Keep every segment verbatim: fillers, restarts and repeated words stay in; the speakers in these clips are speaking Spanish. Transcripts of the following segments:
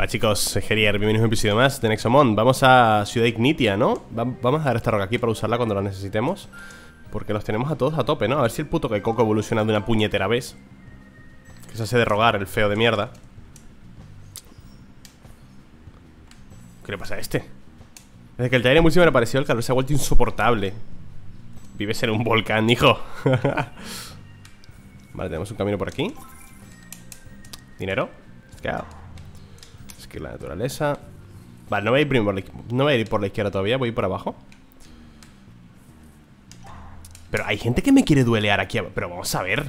Hola chicos, soy Gerier, bienvenidos a un episodio más de Nexomon. Vamos a Ciudad Ignitia, ¿no? Vamos a dar esta roca aquí para usarla cuando la necesitemos, porque los tenemos a todos a tope, ¿no? A ver si el puto Coco evoluciona de una puñetera vez, que se hace de rogar, el feo de mierda. ¿Qué le pasa a este? Desde que el Tyre Emulsión me apareció, el calor se ha vuelto insoportable. Vives en un volcán, hijo. Vale, tenemos un camino por aquí. Dinero. Claro. Es que la naturaleza. Vale, no voy a ir por la, no voy a ir por la izquierda todavía, voy a ir por abajo. Pero hay gente que me quiere duelear aquí. Pero vamos a ver.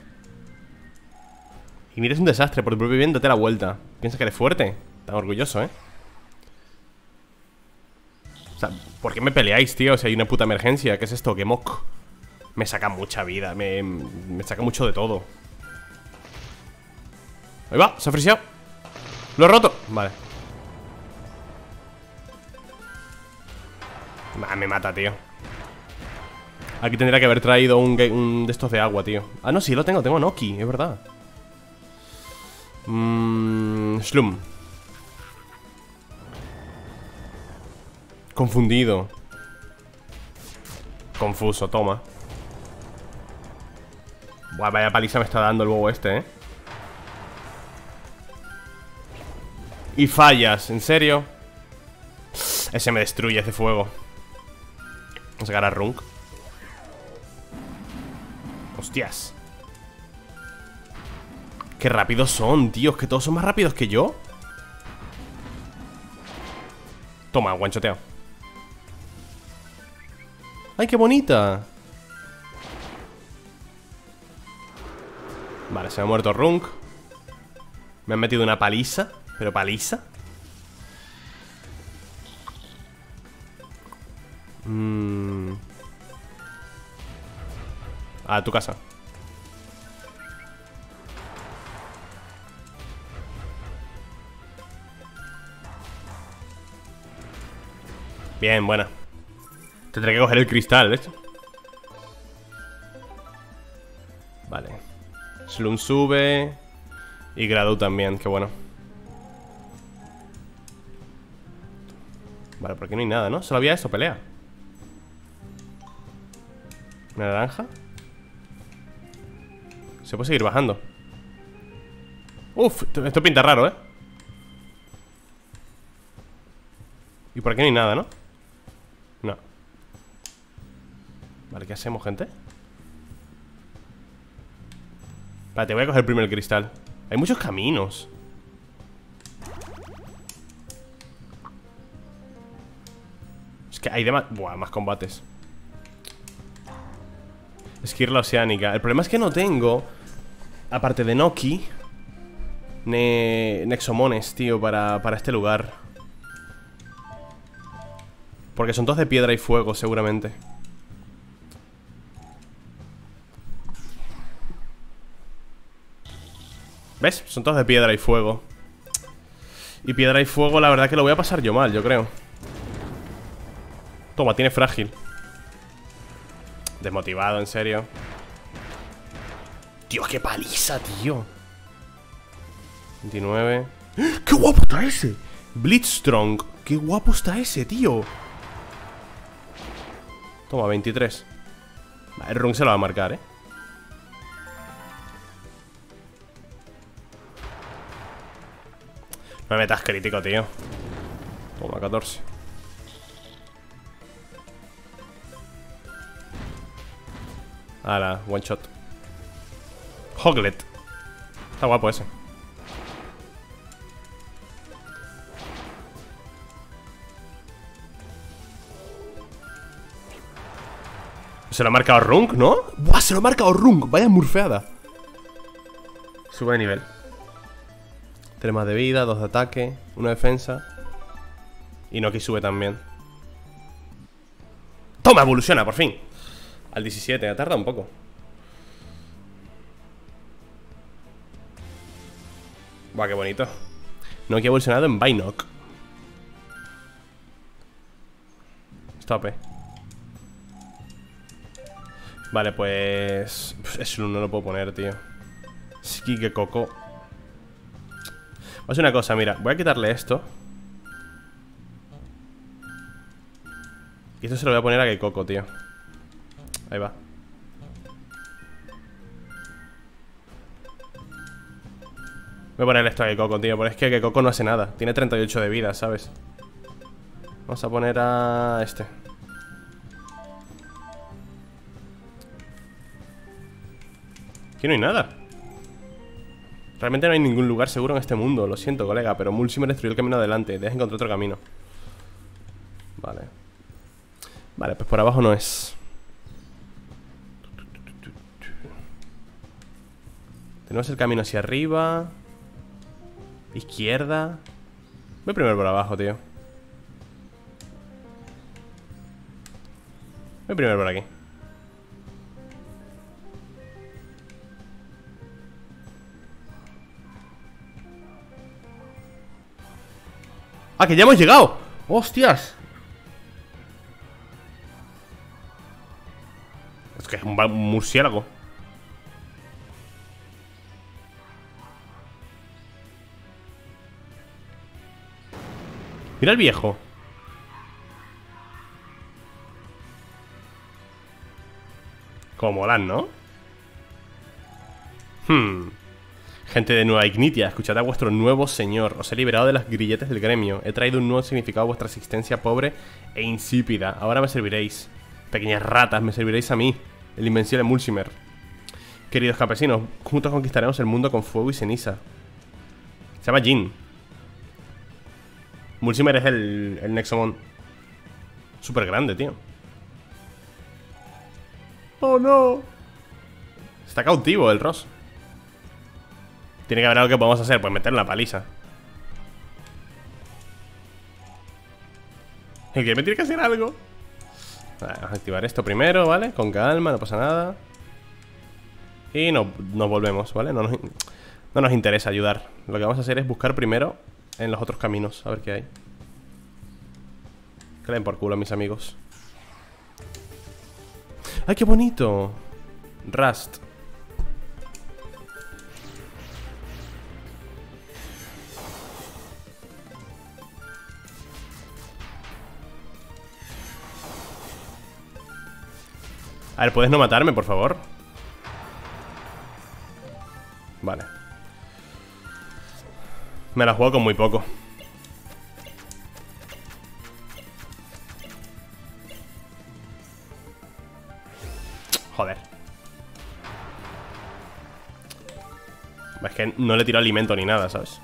Y mira, es un desastre. Por tu propio bien, date la vuelta. Piensa que eres fuerte. Tan orgulloso, ¿eh? O sea, ¿por qué me peleáis, tío? Si hay una puta emergencia. ¿Qué es esto? Gemok. Me saca mucha vida. Me, me saca mucho de todo. Ahí va, se ha friseado. Lo he roto. Vale. Nah, me mata, tío. Aquí tendría que haber traído un, un de estos de agua, tío. Ah, no, sí, lo tengo, tengo Noki, es verdad. Mmm... Slum. Confundido. Confuso, toma. Buah, vaya paliza me está dando el bobo este, eh. Y fallas, ¿en serio? Ese me destruye, ese fuego. Vamos a sacar a Runk. Hostias. Qué rápidos son, tío. Es que todos son más rápidos que yo. Toma, guanchoteo. ¡Ay, qué bonita! Vale, se me ha muerto Runk. Me han metido una paliza. ¿Pero paliza? Mm. A tu casa. Bien, buena. Tendré que coger el cristal, ¿ves? Vale. Slum sube. Y Gradu también, qué bueno. Vale, por aquí no hay nada, ¿no? Solo había eso, pelea. Una naranja. Se puede seguir bajando. Uf, esto pinta raro, ¿eh? Y por aquí no hay nada, ¿no? No. Vale, ¿qué hacemos, gente? Vale, te voy a coger primero el cristal. Hay muchos caminos. Es que hay demás... Buah, más combates. Esquirla oceánica. El problema es que no tengo, aparte de Noki, ne... Nexomones, tío, para, para este lugar. Porque son todos de piedra y fuego, seguramente. ¿Ves? Son todos de piedra y fuego. Y piedra y fuego, la verdad que lo voy a pasar yo mal, yo creo. Toma, tiene frágil. Desmotivado, en serio. Tío, qué paliza, tío. veintinueve. ¡Qué guapo está ese! Blitzstrong. Qué guapo está ese, tío. Toma, veintitrés. El Rung se lo va a marcar, eh. No me metas crítico, tío. Toma, catorce. Ahora, one shot. Hoglet. Está guapo ese. Se lo ha marcado Runk, ¿no? ¡Buah! Se lo ha marcado Runk. Vaya murfeada. Sube de nivel. tres más de vida, dos de ataque, uno de defensa. Y Noki sube también. ¡Toma! Evoluciona, por fin. Al diecisiete, ha tardado un poco. Buah, qué bonito. Noki ha evolucionado en Binoc. Stop, eh. Vale, pues... Eso no lo puedo poner, tío. Skike Coco. a hacer una cosa, mira, voy a quitarle esto. Y esto se lo voy a poner a Keikoko, tío. Ahí va. Voy a poner esto a Keikoko, tío, porque es que Keikoko no hace nada. Tiene treinta y ocho de vida, ¿sabes? Vamos a poner a este. Aquí no hay nada. Realmente no hay ningún lugar seguro en este mundo. Lo siento, colega, pero Mulcimer destruyó el camino adelante. Debes encontrar otro camino. Vale. Vale, pues por abajo no es. Tenemos el camino hacia arriba. Izquierda. Voy primero por abajo, tío. Voy primero por aquí. ¡Ah, que ya hemos llegado! ¡Hostias! Es que es un murciélago. Mira el viejo. Como molan, ¿no? Hmm. Gente de Nueva Ignitia, escuchad a vuestro nuevo señor. Os he liberado de las grilletes del gremio. He traído un nuevo significado a vuestra existencia pobre e insípida. Ahora me serviréis. Pequeñas ratas, me serviréis a mí, el invencible Mulcimer. Queridos campesinos, juntos conquistaremos el mundo con fuego y ceniza. Se llama Jin. Mulcimer es el, el Nexomon. Súper grande, tío. Oh, no. Está cautivo el Ross. Tiene que haber algo que podamos hacer. Pues meterle una paliza. El que me tiene que hacer algo. Vale, vamos a activar esto primero, ¿vale? Con calma, no pasa nada. Y no, nos volvemos, ¿vale? No nos, no nos interesa ayudar. Lo que vamos a hacer es buscar primero en los otros caminos. A ver qué hay. Que le den por culo a mis amigos. ¡Ay, qué bonito! Rust. A ver, ¿puedes no matarme, por favor? Vale. Me la juego con muy poco. Joder. Es que no le tiro alimento ni nada, ¿sabes?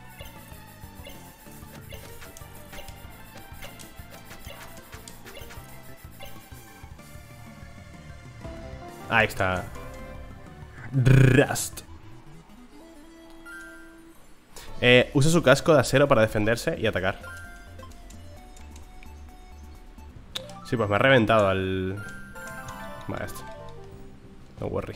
Ahí está. Rust. Eh, usa su casco de acero para defenderse y atacar. Sí, pues me ha reventado al... Vale, esto. No worry.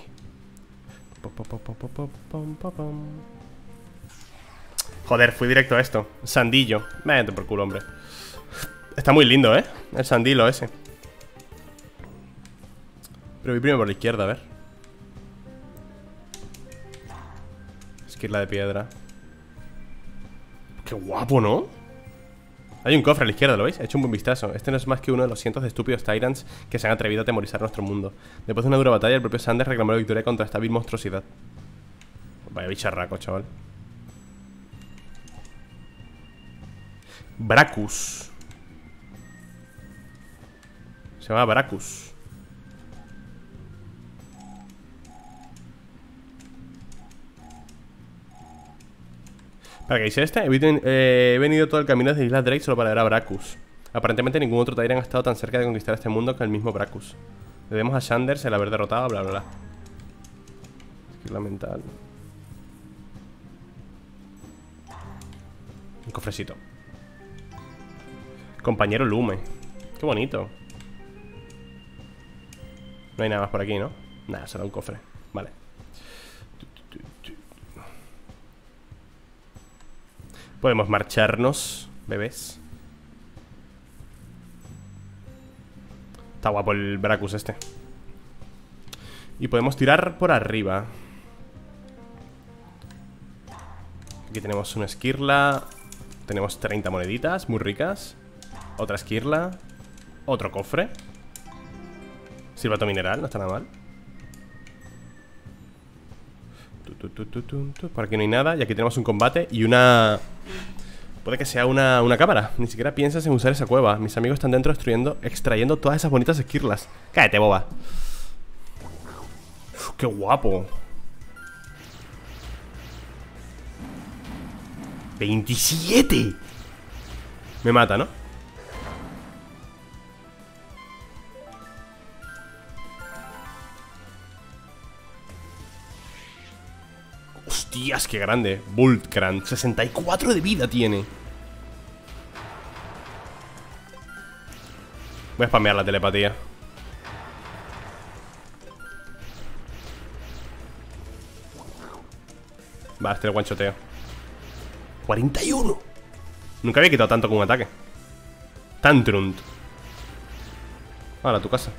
Joder, fui directo a esto. Sandillo. Vete por culo, hombre. Está muy lindo, ¿eh? El sandilo ese. Pero voy primero por la izquierda, a ver. Esquirla de piedra. Qué guapo, ¿no? Hay un cofre a la izquierda, ¿lo veis? He hecho un buen vistazo. Este no es más que uno de los cientos de estúpidos Tyrants que se han atrevido a atemorizar nuestro mundo. Después de una dura batalla, el propio Sanders reclamó la victoria contra esta vil monstruosidad. Vaya bicharraco, chaval. Bracus. Se llama Bracus. Para que dice este, he, eh, he venido todo el camino desde Isla Drake solo para ver a Bracus. Aparentemente ningún otro Tyrant ha estado tan cerca de conquistar este mundo que el mismo Bracus. Le debemos a Sanders el haber derrotado, bla bla bla. Esquila mental. Un cofrecito. Compañero Lume. Qué bonito. No hay nada más por aquí, ¿no? Nada, será un cofre. Vale. Podemos marcharnos, bebés. Está guapo el Bracus este. Y podemos tirar por arriba. Aquí tenemos una esquirla. Tenemos treinta moneditas, muy ricas. Otra esquirla. Otro cofre. Silbato mineral, no está nada mal. tu, tu, tu, tu, tu. Por aquí no hay nada. Y aquí tenemos un combate y una... Puede que sea una, una cámara. Ni siquiera piensas en usar esa cueva. Mis amigos están dentro destruyendo, extrayendo todas esas bonitas esquirlas. Cállate, boba. Uf, ¡qué guapo! ¡veintisiete! Me mata, ¿no? Hostias, qué grande. Bultkrant, sesenta y cuatro de vida tiene. Voy a spamear la telepatía. Va, este es el guanchoteo. cuarenta y uno. Nunca había quitado tanto con un ataque. Tantrunt. Ahora, a tu casa.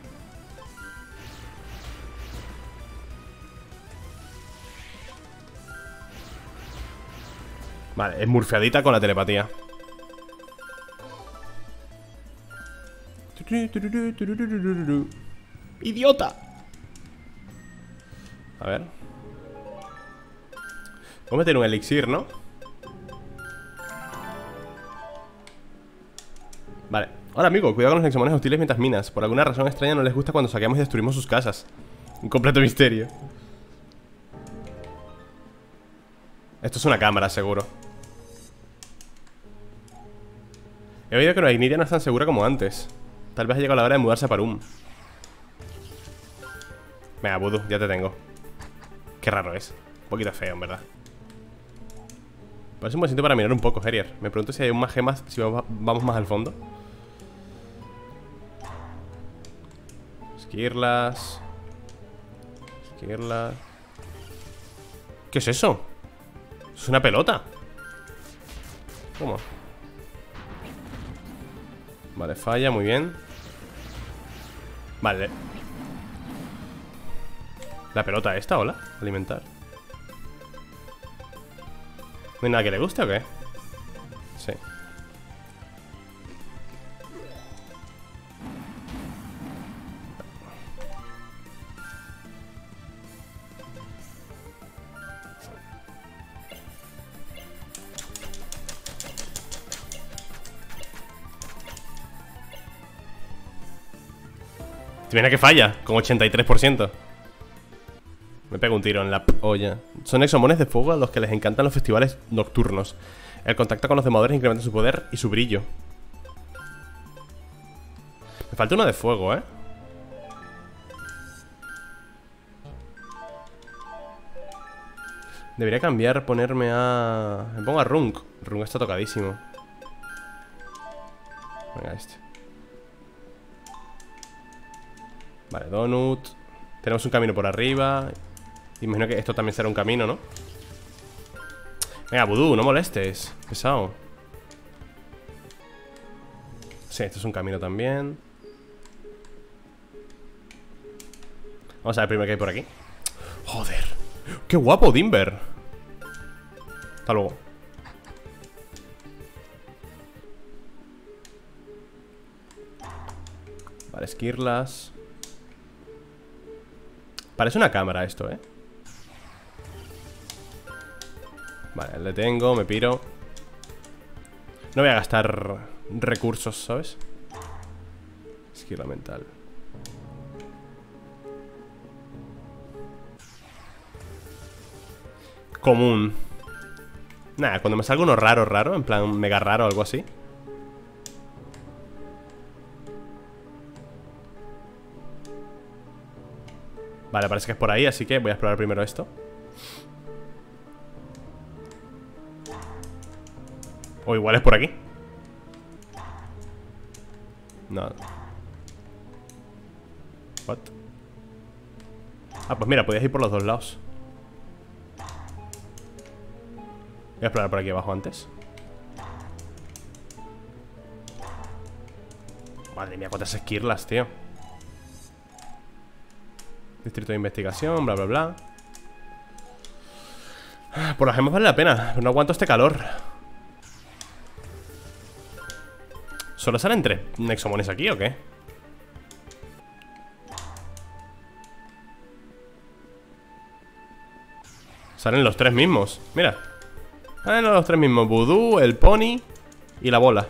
Vale, es murfiadita con la telepatía. ¡Idiota! A ver. Voy a meter un elixir, ¿no? Vale. Ahora, amigo, cuidado con los nexomones hostiles mientras minas. Por alguna razón extraña no les gusta cuando saqueamos y destruimos sus casas. Un completo misterio. Esto es una cámara, seguro. He oído que la Ignitia no es tan segura como antes. Tal vez ha llegado la hora de mudarse a Parum. Venga, Voodoo, ya te tengo. Qué raro es. Un poquito feo, en verdad. Parece un buen sitio para mirar un poco, Herier. Me pregunto si hay aún más gemas, si vamos más al fondo. Esquirlas. Esquirlas. ¿Qué es eso? Es una pelota. ¿Cómo? Vale, falla, muy bien. Vale. La pelota esta, hola. Alimentar. ¿No hay nada que le guste o qué? Sí. Te viene que falla, con ochenta y tres por ciento. Me pego un tiro en la olla. Son exomones de fuego a los que les encantan los festivales nocturnos. El contacto con los demoledores incrementa su poder y su brillo. Me falta uno de fuego, ¿eh? Debería cambiar, ponerme a... Me pongo a Runk. Runk está tocadísimo. Venga, este. Vale, Donut. Tenemos un camino por arriba. Imagino que esto también será un camino, ¿no? Venga, Voodoo, no molestes. Pesado. Sí, esto es un camino también. Vamos a ver primero qué hay por aquí. Joder. ¡Qué guapo, Dimber! Hasta luego. Vale, esquirlas. Parece una cámara esto, ¿eh? Vale, le tengo, me piro. No voy a gastar recursos, ¿sabes? Esquirla mental. Común. Nada, cuando me salga uno raro, raro, en plan mega raro o algo así. Vale, parece que es por ahí, así que voy a explorar primero esto. O igual es por aquí. No. What? Ah, pues mira, podías ir por los dos lados. Voy a explorar por aquí abajo antes. Madre mía, cuántas esquirlas, tío. Distrito de investigación, bla, bla, bla. Por las gemas vale la pena. No aguanto este calor. ¿Solo salen tres Nexomones aquí o qué? Salen los tres mismos. Mira. Salen los tres mismos. Vudú, el pony y la bola.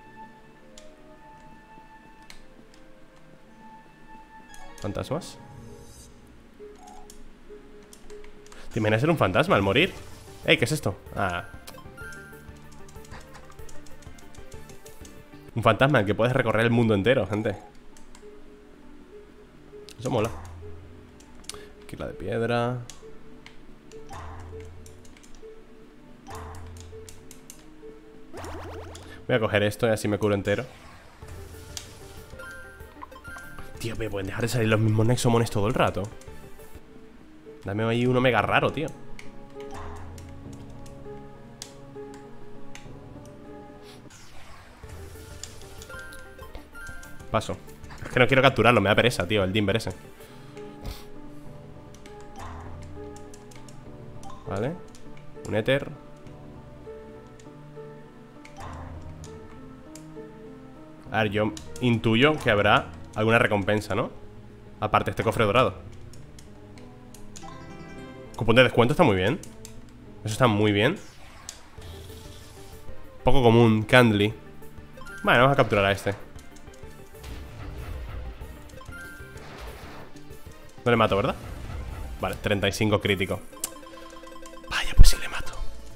Fantasmas. ¿Te imaginas ser un fantasma al morir? Ey, ¿qué es esto? Ah. Un fantasma al que puedes recorrer el mundo entero, gente. Eso mola. Aquí la de piedra. Voy a coger esto y así me curo entero. Tío, me pueden dejar de salir los mismos Nexomones todo el rato. Dame ahí uno mega raro, tío. Paso. Es que no quiero capturarlo, me da pereza, tío, el Dimber ese. Vale. Un éter. A ver, yo intuyo que habrá alguna recompensa, ¿no? Aparte de este cofre dorado. Cupón de descuento está muy bien. Eso está muy bien. Poco común, Candly. Vale, vamos a capturar a este. No le mato, ¿verdad? Vale, treinta y cinco crítico. Vaya, pues sí le mato.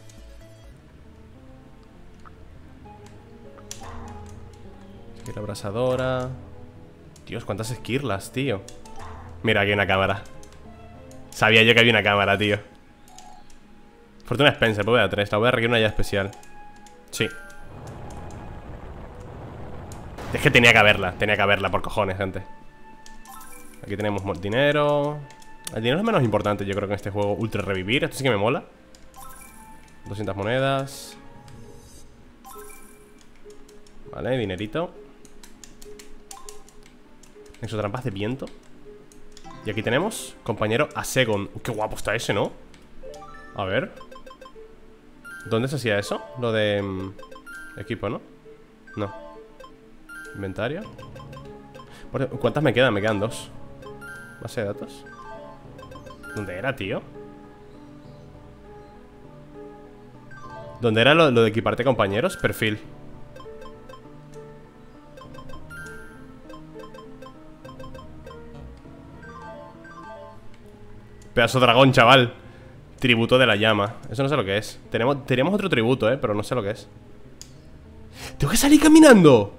Aquí la abrasadora. Dios, cuántas esquirlas, tío. Mira, aquí hay una cámara. Sabía yo que había una cámara, tío. Fortuna Spencer, pues voy a tres. La voy a requerir una ya especial. Sí. Es que tenía que haberla. Tenía que haberla, por cojones, gente. Aquí tenemos dinero. El dinero es menos importante, yo creo, que en este juego. Ultra revivir, esto sí que me mola. doscientas monedas. Vale, dinerito. Exotrampas de viento. Y aquí tenemos compañero Asegon. Uh, qué guapo está ese, ¿no? A ver. ¿Dónde se hacía eso? Lo de... Um, equipo, ¿no? No. Inventario. ¿Cuántas me quedan? Me quedan dos. Base de datos. ¿Dónde era, tío? ¿Dónde era lo, lo de equiparte compañeros? Perfil. Pedazo dragón, chaval. Tributo de la llama. Eso no sé lo que es. Tenemos, teníamos otro tributo, eh, pero no sé lo que es. ¡Tengo que salir caminando!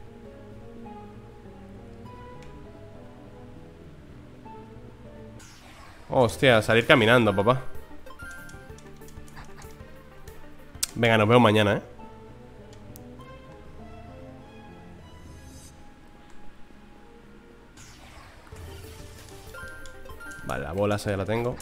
Hostia, salir caminando, papá. Venga, nos vemos mañana, eh. Vale, la bola esa ya la tengo.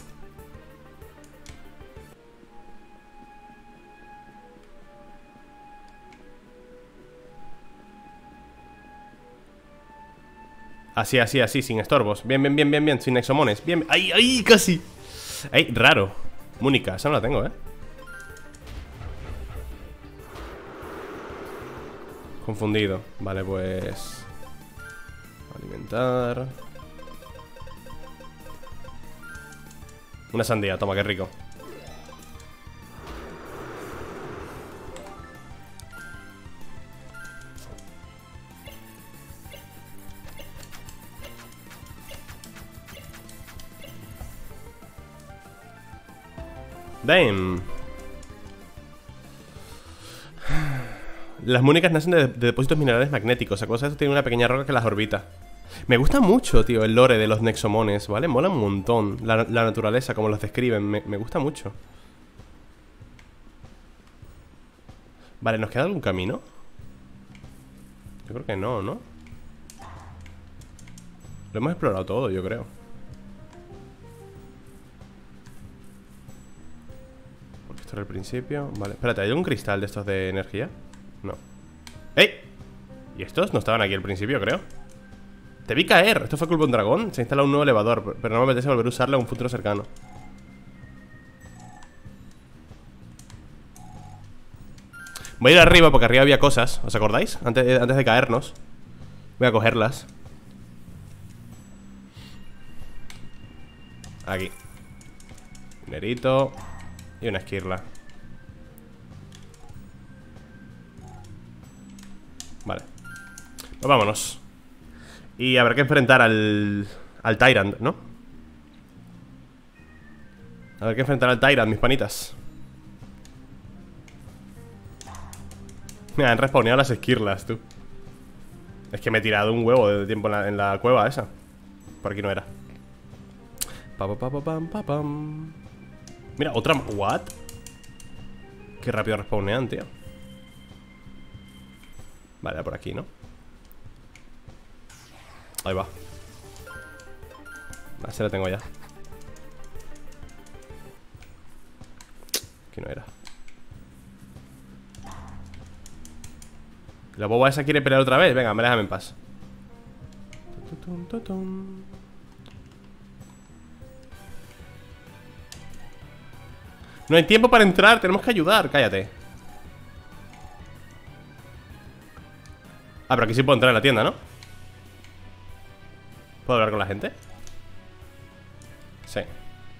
Así, así, así, sin estorbos. Bien, bien, bien, bien, bien, sin Nexomones. Bien, ¡ay, ay, casi! ¡Ay, raro! Múnica, esa no la tengo, eh. Confundido. Vale, pues... alimentar... Una sandía, toma, qué rico. Damn. Las múnicas nacen de, de depósitos minerales magnéticos. A causa de esto tiene una pequeña roca que las orbita. Me gusta mucho, tío, el lore de los Nexomones, ¿vale? Mola un montón. La, la naturaleza, como los describen, me, me gusta mucho. Vale, ¿nos queda algún camino? Yo creo que no, ¿no? Lo hemos explorado todo, yo creo. Porque esto era el principio. Vale, espérate, ¿hay un cristal de estos de energía? No. ¡Ey! ¿Y estos no estaban aquí al principio, creo? Te vi caer, esto fue culpa de un dragón. Se instala un nuevo elevador, pero no me apetece volver a usarlo en un futuro cercano. Voy a ir arriba porque arriba había cosas. ¿Os acordáis? Antes, antes de caernos. Voy a cogerlas. Aquí. Dinerito. Y una esquirla. Vale. Pues vámonos. Y habrá que enfrentar al... Al Tyrant, ¿no? Habrá que enfrentar al Tyrant, mis panitas. Me han respawneado las esquirlas, tú. Es que me he tirado un huevo de tiempo en la, en la cueva esa. Por aquí no era. Pa, pa, pa, pa, pam, pa, pam. Mira, otra... ¿What? Qué rápido respawnean, tío. Vale, por aquí, ¿no? Ahí va. Así la tengo ya. Aquí no era. La boba esa quiere pelear otra vez. Venga, me déjame en paz. No hay tiempo para entrar, tenemos que ayudar. Cállate. Ah, pero aquí sí puedo entrar en la tienda, ¿no? ¿Puedo hablar con la gente? Sí.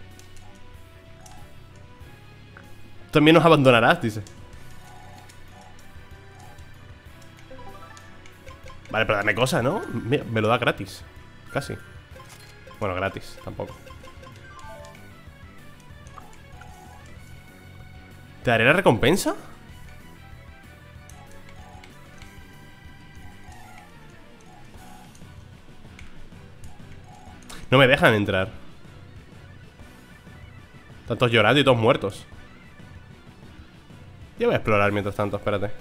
También nos abandonarás, dice. Vale, pero dame cosas, ¿no? Mira, me lo da gratis. Casi. Bueno, gratis, tampoco. ¿Te daré la recompensa? No me dejan entrar. Tantos llorando y todos muertos. Yo voy a explorar mientras tanto, espérate.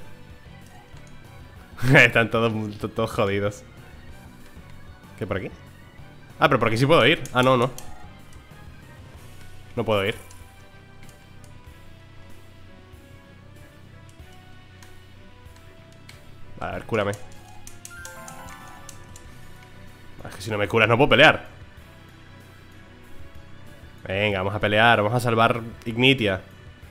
Están todos, todos jodidos. ¿Qué, por aquí? Ah, pero por aquí sí puedo ir. Ah, no, no. No puedo ir. A ver, cúrame. Es que si no me curas no puedo pelear. Venga, vamos a pelear. Vamos a salvar Ignitia.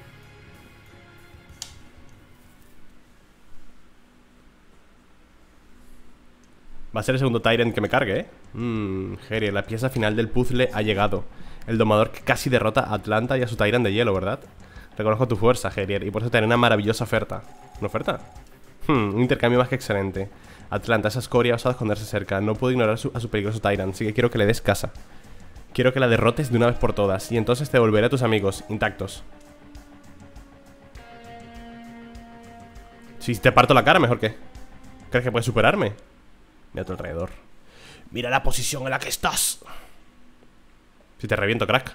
Va a ser el segundo Tyrant que me cargue, ¿eh? Mmm, Gerier, la pieza final del puzzle ha llegado. El domador que casi derrota a Atlanta y a su Tyrant de hielo, ¿verdad? Reconozco tu fuerza, Gerier, y por eso te haré una maravillosa oferta. ¿Una oferta? Hmm, un intercambio más que excelente. Atlanta, esa escoria ha osado esconderse cerca. No puedo ignorar su, a su peligroso Tyrant, así que quiero que le des casa. Quiero que la derrotes de una vez por todas, y entonces te devolveré a tus amigos, intactos. Si te parto la cara, mejor que... ¿Crees que puedes superarme? Mira a tu alrededor. Mira la posición en la que estás. Si te reviento, crack.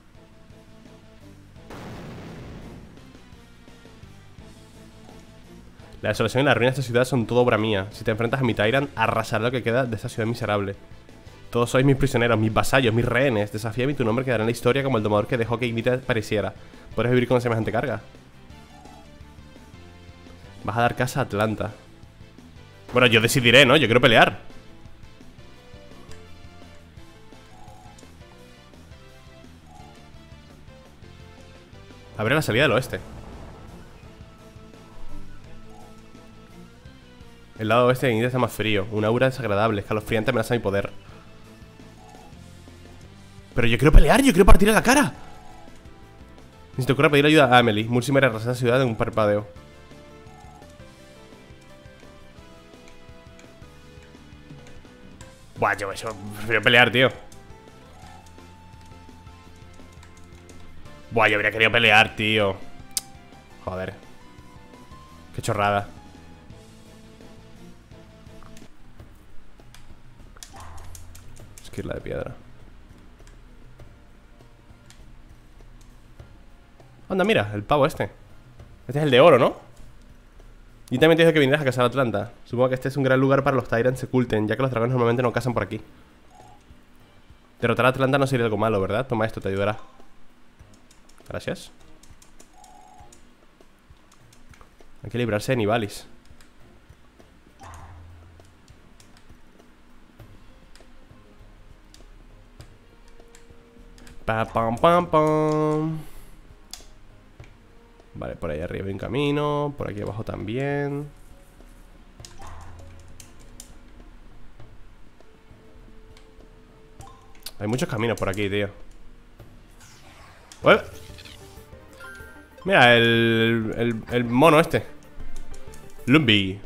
La desolación y la ruina de esta ciudad son todo obra mía. Si te enfrentas a mi Tyrant, arrasaré lo que queda de esta ciudad miserable. Todos sois mis prisioneros, mis vasallos, mis rehenes. Desafíame y tu nombre quedará en la historia como el domador que dejó que Ignitia pareciera. ¿Puedes vivir con semejante carga? Vas a dar casa a Atlanta. Bueno, yo decidiré, ¿no? Yo quiero pelear. Abre la salida del oeste. El lado oeste de Ignitia está más frío. Una aura desagradable, escalofriante amenaza mi poder. Pero yo quiero pelear, yo quiero partir a la cara. Ni se te ocurra pedir ayuda a Amelie. Mulcimer arrasa la ciudad en un parpadeo. Buah, yo eso, prefiero pelear, tío. Buah, yo habría querido pelear, tío. Joder. Qué chorrada. Esquirla de piedra. Anda, mira, el pavo este. Este es el de oro, ¿no? Y también te dijo que vinieras a cazar a Atlanta. Supongo que este es un gran lugar para los Tyrants se oculten, ya que los dragones normalmente no cazan por aquí. Derrotar a Atlanta no sería algo malo, ¿verdad? Toma esto, te ayudará. Gracias. Hay que librarse de Nivalis. Pa pam pam pam. Vale, por ahí arriba hay un camino. Por aquí abajo también. Hay muchos caminos por aquí, tío. ¡Ué! Mira, el, el, el mono este Lumbi.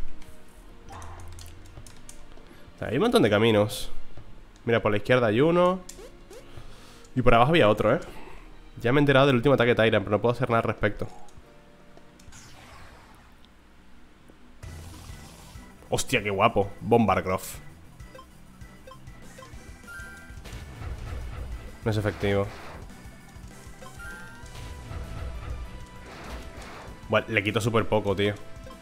Hay un montón de caminos. Mira, por la izquierda hay uno. Y por abajo había otro, ¿eh? Ya me he enterado del último ataque de Tyrant, pero no puedo hacer nada al respecto. Hostia, qué guapo. Bombargroff. No es efectivo. Bueno, le quito súper poco, tío.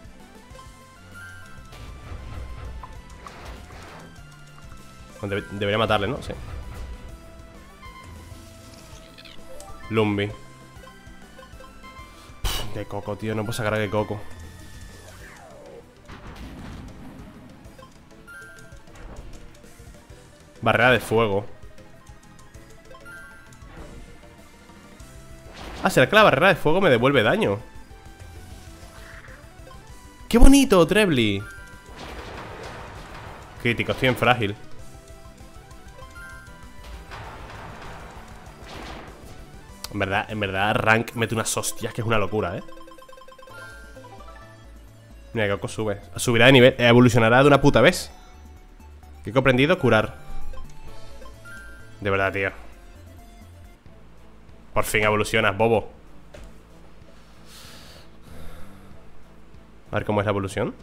Debe- debería matarle, ¿no? Sí. Lumbi. Pff, qué coco, tío. No puedo sacar a qué coco. Barrera de fuego. Ah, ¿será que la barrera de fuego me devuelve daño? ¡Qué bonito, Trebly! Crítico, estoy en frágil. En verdad, en verdad, Rank mete unas hostias que es una locura, ¿eh? Mira, Coco sube. Subirá de nivel, evolucionará de una puta vez. ¿Qué he comprendido? Curar. De verdad, tío. Por fin evolucionas, bobo. A ver cómo es la evolución.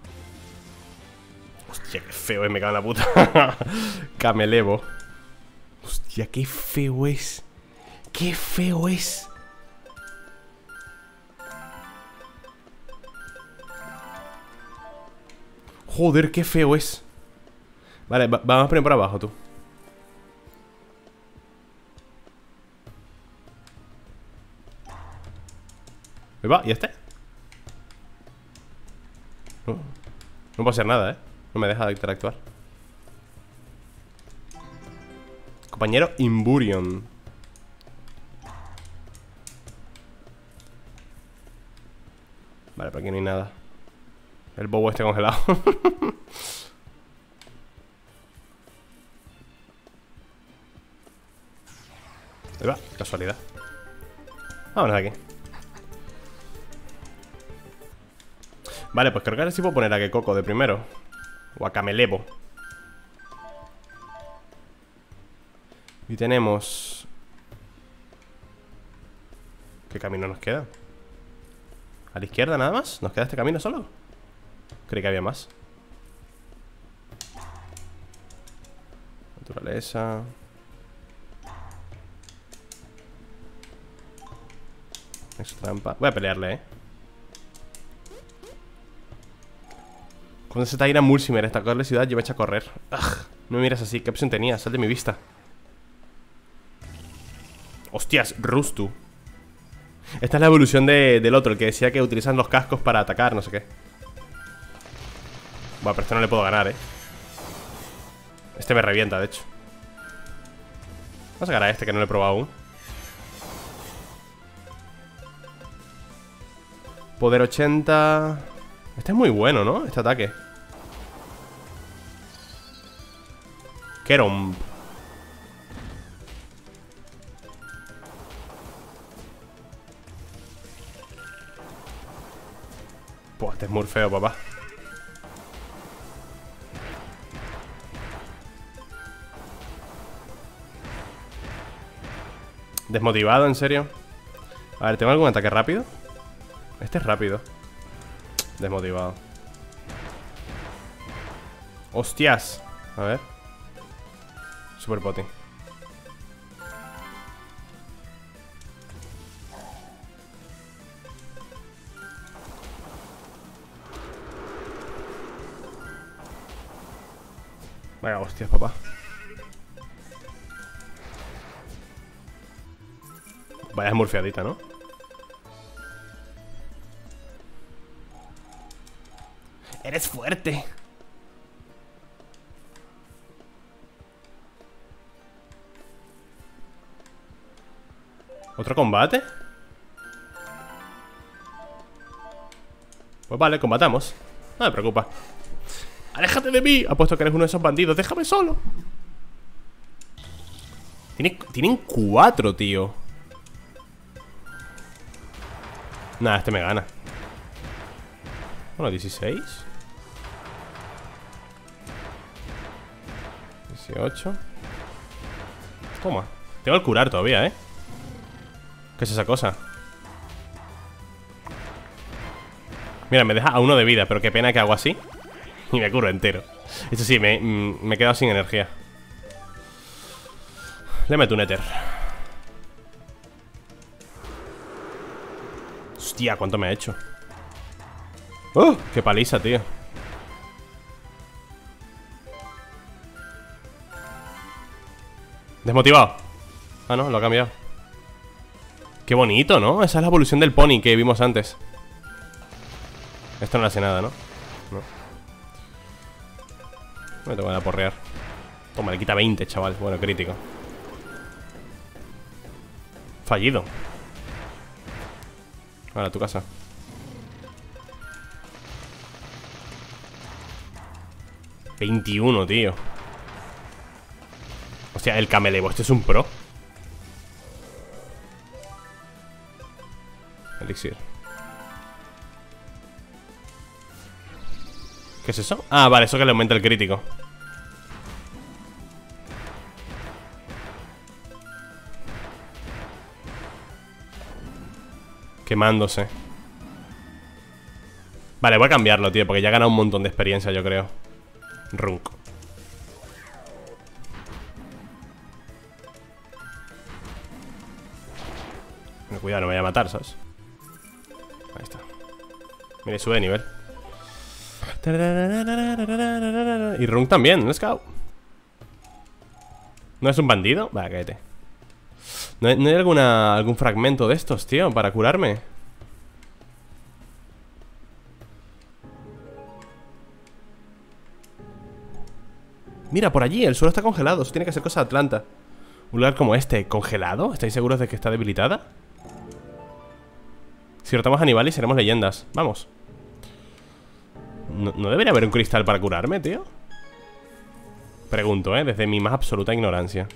Hostia, qué feo es, me cago en la puta. Camelevo. Hostia, qué feo es. Qué feo es. Joder, qué feo es. Vale, va- vamos a poner por abajo, tú. ¿Me va? ¿Y este? No, no puedo hacer nada, ¿eh? No me deja de interactuar. Compañero Imburion. Vale, por aquí no hay nada. El bobo este congelado. Ahí va, casualidad. Vámonos de aquí. Vale, pues creo que ahora sí puedo poner a Gekoko de primero. O a Camelevo. Y tenemos... ¿Qué camino nos queda? ¿A la izquierda nada más? ¿Nos queda este camino solo? Creí que había más. Naturaleza. Es trampa. Voy a pelearle, eh. Cuando se te irá Mulsimer, esta la ciudad, yo me echo a correr. Ugh, no me miras así, ¿qué opción tenía? Sal de mi vista. Hostias, Rustu. Esta es la evolución de, del otro, el que decía que utilizan los cascos para atacar, no sé qué. Bueno, pero este no le puedo ganar, eh. Este me revienta, de hecho. Vamos a sacar a este que no lo he probado aún. Poder ochenta. Este es muy bueno, ¿no? Este ataque. Kerom. Pues este es muy feo, papá. Desmotivado, en serio. A ver, ¿tengo algún ataque rápido? Este es rápido. Desmotivado. Hostias. A ver. Super poti. Vaya hostias, papá. Vaya esmurfiadita, ¿no? Eres fuerte. ¿Otro combate? Pues vale, combatamos. No me preocupa. ¡Aléjate de mí! Apuesto que eres uno de esos bandidos. ¡Déjame solo! Tiene, tienen cuatro, tío. Nada, este me gana. Bueno, dieciséis. dieciocho. Toma. Tengo el curar todavía, ¿eh? ¿Qué es esa cosa? Mira, me deja a uno de vida, pero qué pena que hago así y me curo entero. Eso sí, me, me he quedado sin energía. Le meto un éter. Hostia, ¿cuánto me ha hecho? ¡Uh! ¡Qué paliza, tío! Desmotivado. Ah, no, lo ha cambiado. Qué bonito, ¿no? Esa es la evolución del pony que vimos antes. Esto no le hace nada, ¿no? No. No me tengo que aporrear. Toma, le quita veinte, chaval. Bueno, crítico. Fallido. Ahora, a tu casa. veintiuno, tío. Hostia, el Camelevo, este es un pro. Elixir. ¿Qué es eso? Ah, vale, eso que le aumenta el crítico. Quemándose. Vale, voy a cambiarlo, tío, porque ya ha ganado un montón de experiencia, yo creo. Runk. Bueno, cuidado, no me voy a matar, ¿sabes? Ahí está. Mire, sube de nivel. Y Runk también, let's go. ¿No es un bandido? Vale, cállate. ¿No hay, no hay alguna, algún fragmento de estos, tío, para curarme? Mira, por allí, el suelo está congelado. Eso tiene que ser cosa de Atlanta. Un lugar como este, ¿congelado? ¿Estáis seguros de que está debilitada? Si rotamos a Nivalis seremos leyendas. Vamos. ¿No, ¿No debería haber un cristal para curarme, tío? Pregunto, ¿eh? Desde mi más absoluta ignorancia.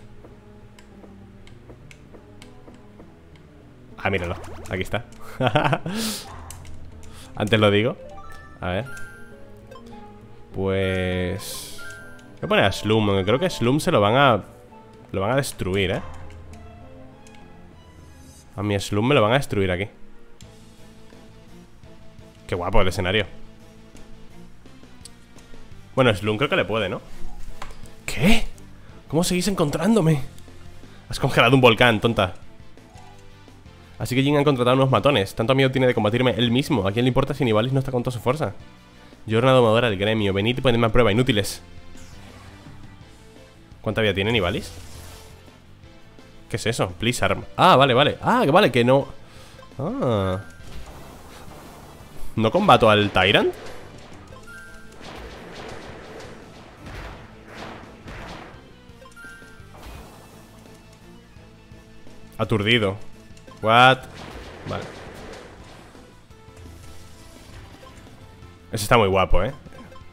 Ah, míralo. Aquí está. Antes lo digo. A ver. Pues... voy a poner a Slum, aunque creo que Slum se lo van a... lo van a destruir, ¿eh? A mi Slum me lo van a destruir aquí. Qué guapo el escenario. Bueno, Slum creo que le puede, ¿no? ¿Qué? ¿Cómo seguís encontrándome? Has congelado un volcán, tonta. Así que Jin han contratado unos matones. Tanto miedo tiene de combatirme él mismo. ¿A quién le importa si Nivalis no está con toda su fuerza? Yo era una domadora del gremio. Venid y ponedme a prueba, inútiles. ¿Cuánta vida tiene Nivalis? ¿Qué es eso? Please arm. Ah, vale, vale. Ah, que vale, que no. Ah. ¿No combato al Tyrant? Aturdido. What? Vale. Ese está muy guapo, ¿eh?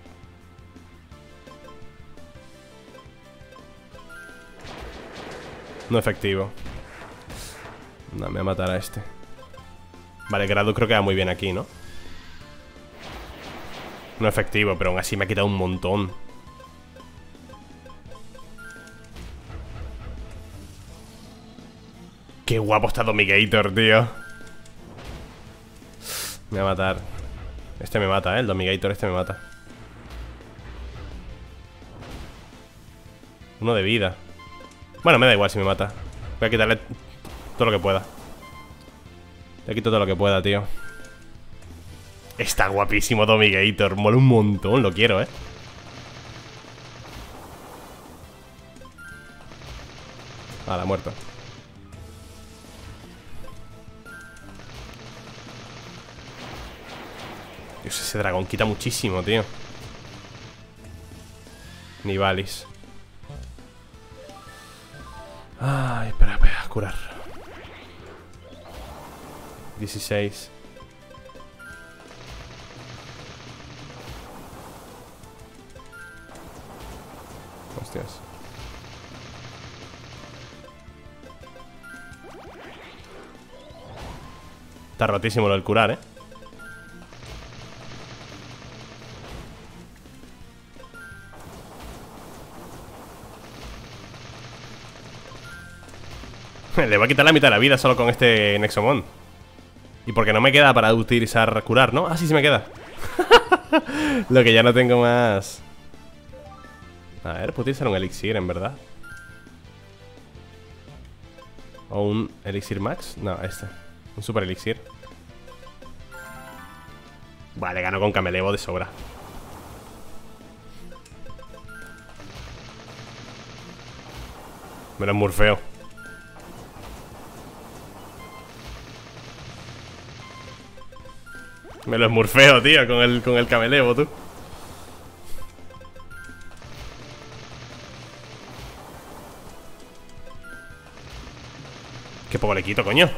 No efectivo. No, me va a matar a este. Vale, Gradu creo que va muy bien aquí, ¿no? No efectivo, pero aún así me ha quitado un montón. Qué guapo está Dominator, tío. Me va a matar. Este me mata, ¿eh? El Dominator este me mata. Uno de vida. Bueno, me da igual si me mata. Voy a quitarle todo lo que pueda. Le quito todo lo que pueda, tío. Está guapísimo Dominator. Mola un montón, lo quiero, ¿eh? Vale, muerto. Dios, ese dragón quita muchísimo, tío. Nivalis. Ay, espera, espera, a curar. dieciséis. Hostias. Está rotísimo lo del curar, eh. Le va a quitar la mitad de la vida solo con este Nexomon. Y porque no me queda para utilizar curar, ¿no? Ah, sí, sí me queda. Lo que ya no tengo más. A ver, puedo utilizar un elixir, en verdad. O un elixir max. No, este. Un super elixir. Vale, gano con Camelevo de sobra. Me lo murfeo. Me lo esmurfeo, tío, con el, con el Camelevo, tú. Qué poco le quito, coño.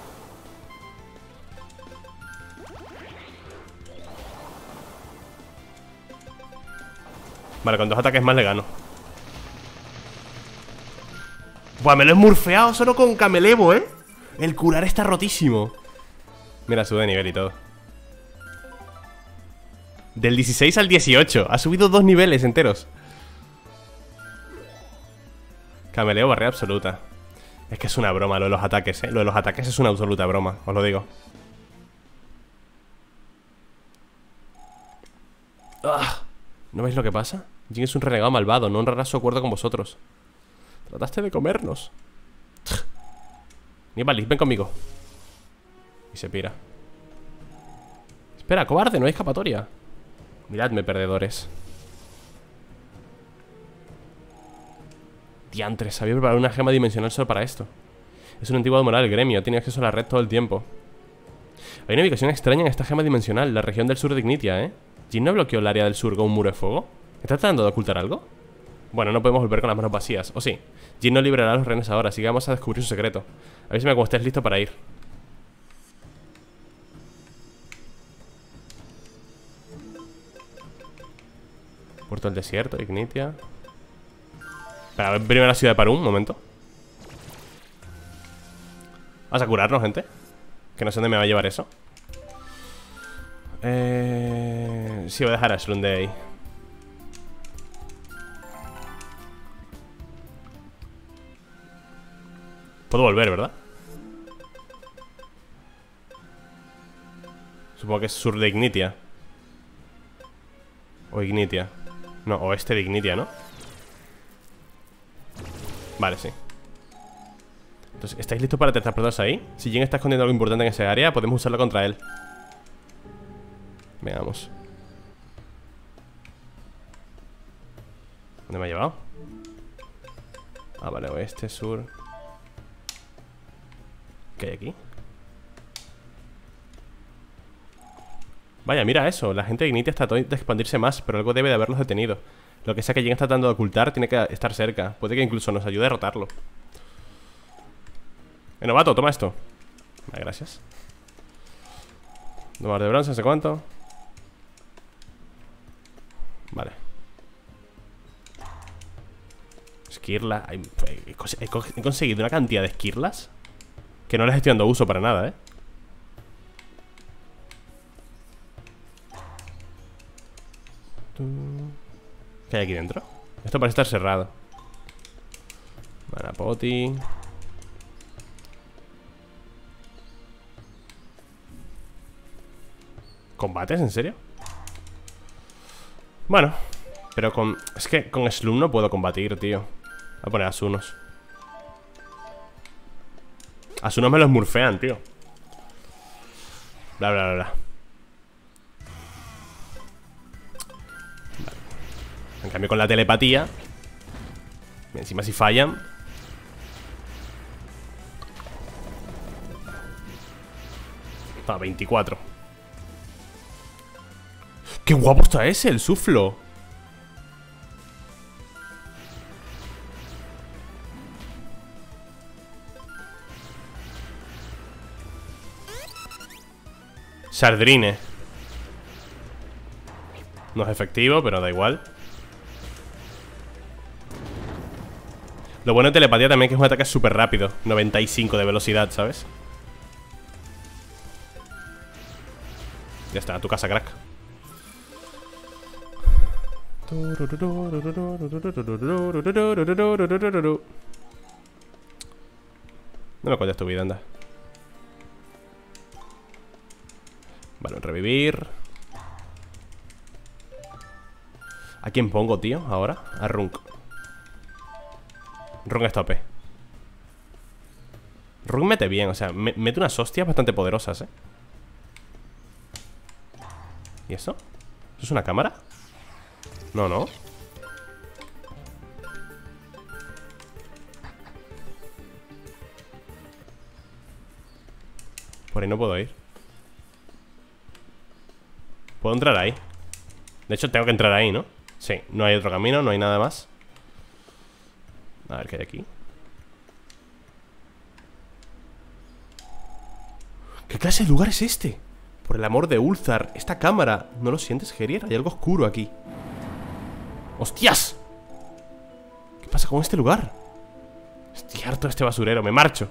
Vale, con dos ataques más le gano. Buah, me lo he murfeado solo con Camelevo, ¿eh? El curar está rotísimo. Mira, sube de nivel y todo. Del dieciséis al dieciocho. Ha subido dos niveles enteros. Cameleo, barrera absoluta. Es que es una broma lo de los ataques, eh. Lo de los ataques es una absoluta broma, os lo digo. ¡Ah! ¿No veis lo que pasa? Jin es un renegado malvado, no honrará su acuerdo con vosotros. Trataste de comernos. Nivalis, ven conmigo. Y se pira. Espera, cobarde, no hay escapatoria. Miradme, perdedores. Diantres, había preparado una gema dimensional solo para esto. Es un antiguo moral del gremio, tiene acceso a la red todo el tiempo. Hay una ubicación extraña en esta gema dimensional, la región del sur de Ignitia, ¿eh? ¿Jin no bloqueó el área del sur con un muro de fuego? ¿Está tratando de ocultar algo? Bueno, no podemos volver con las manos vacías, ¿o sí? Jin no liberará a los rehenes ahora, así que vamos a descubrir su secreto. Avísame cuando estés listo para ir. Puerto del desierto, Ignitia. Espera, a ver primero la ciudad de Parún, un momento. Vamos a curarnos, gente. Que no sé dónde me va a llevar eso. Eh... Sí, voy a dejar a Slunde ahí. Puedo volver, ¿verdad? Supongo que es sur de Ignitia. O Ignitia. No, oeste de Ignitia, ¿no? Vale, sí. Entonces, ¿estáis listos para teletransportaros ahí? Si Jin está escondiendo algo importante en esa área, podemos usarlo contra él. Veamos. ¿Dónde me ha llevado? Ah, vale, oeste, sur. ¿Qué hay aquí? Vaya, mira eso. La gente de Ignitia está tratando de expandirse más, pero algo debe de haberlos detenido. Lo que sea que Jin está tratando de ocultar tiene que estar cerca. Puede que incluso nos ayude a derrotarlo. Eh, novato, toma esto. Vale, gracias. Domar de bronce, no sé cuánto. Vale. Esquirla. He, he, he conseguido una cantidad de esquirlas que no les estoy dando uso para nada, eh. ¿Qué hay aquí dentro? Esto parece estar cerrado. Manapoti. ¿Combates? ¿En serio? Bueno, pero con... Es que con Slum no puedo combatir, tío. Voy a poner Asunos. Asunos me los murfean, tío. Bla, bla, bla, bla. En cambio con la telepatía, encima si fallan. Ah, veinticuatro. ¡Qué guapo está ese, el Suflo! Sardrine. No es efectivo, pero da igual. Lo bueno de telepatía también es que es un ataque súper rápido. noventa y cinco de velocidad, ¿sabes? Ya está, a tu casa, crack. No me cuentes tu vida, anda. Vale, revivir. ¿A quién pongo, tío? Ahora, a Runk. Runk está O P. Runk mete bien, o sea, me mete unas hostias bastante poderosas, ¿eh? ¿Y eso? ¿Eso es una cámara? No, no. Por ahí no puedo ir. ¿Puedo entrar ahí? De hecho, tengo que entrar ahí, ¿no? Sí, no hay otro camino, no hay nada más. A ver qué hay aquí. ¿Qué clase de lugar es este? Por el amor de Ulthar, esta cámara. ¿No lo sientes, Gerier? Hay algo oscuro aquí. ¡Hostias! ¿Qué pasa con este lugar? Estoy harto de este basurero, me marcho.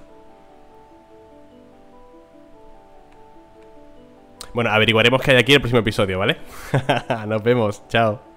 Bueno, averiguaremos qué hay aquí en el próximo episodio, ¿vale? Nos vemos, chao.